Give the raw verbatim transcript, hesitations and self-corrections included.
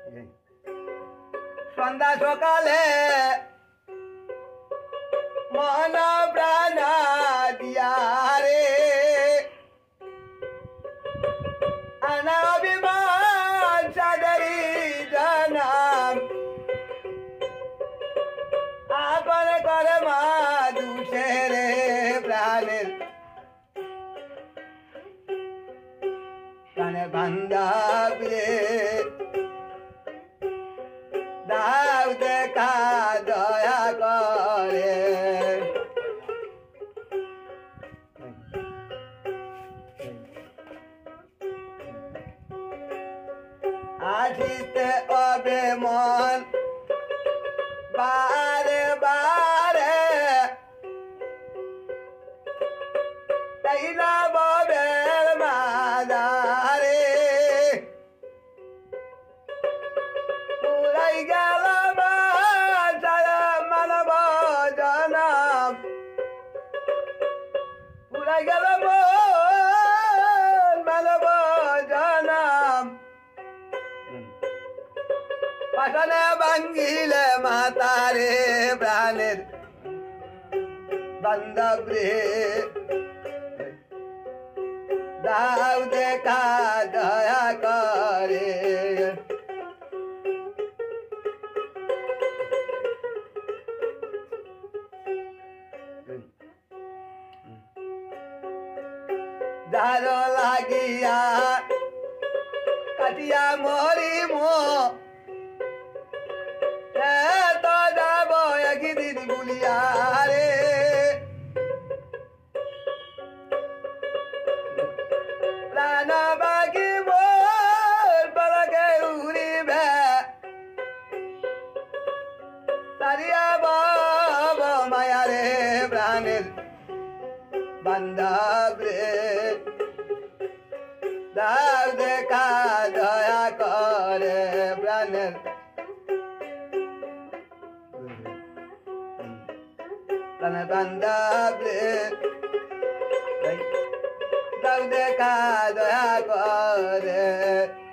সন্ধ্যা সকালে মন প্রাণ দিয়া রে আনা বিমান সাদরি জানাম আপন করে মা দুষে রে প্রাণের প্রাণের বান্ধব রে দাও দেখা দয়া করে আসিতে অবে মন বারে বারে তাই না ববের মাদারে পুরাই গেল মানব জনম পুরাই গেল মানব জনম পাঠানে ভাঙ্গিলে মাতারে প্রাণের বান্ধব রে দাও দেখা দয়া করে দারো লাগিয়া কাটিয়া মরি মো তো যাব একদিন গুলিয়া রে প্রাণ বাকি মোর পলকে উড়িবে সারিয়া বাব মায়া রে প্রাণের বান্ধব রে দাও দেখা দয়া করে প্রাণের প্রাণের বান্ধব রে দাও দেখা দয়া করে